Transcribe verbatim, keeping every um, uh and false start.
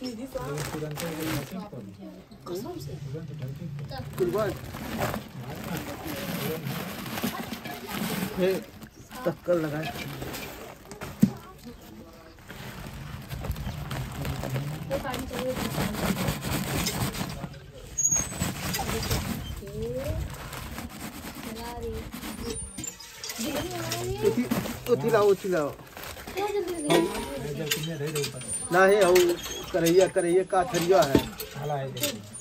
टक्कर लगाए उठी लाओ उठी लाओ ना है करैया करैया का थरिया है।